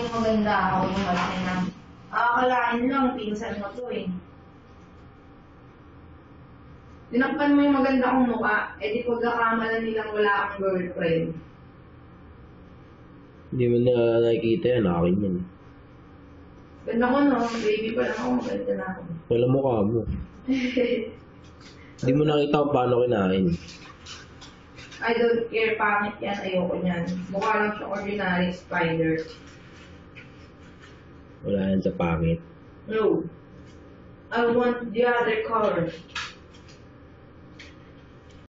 yung maganda ako ng malaki na. Akalain lang, pinsan mo to eh. Tinakpan mo yung maganda kong mukha, eh di pagkakamalan nilang wala akong girlfriend. Hindi mo na nakikita yan, akin yan. Ganda ko no, baby pa lang ako, maganda na ako. Wala mukha mo. Hindi mo nakita kung paano kinain. I don't care, pangit yan, ayoko niyan. Mukha lang siya ordinary spider. Wala yan sa pangit. No. I want the other color.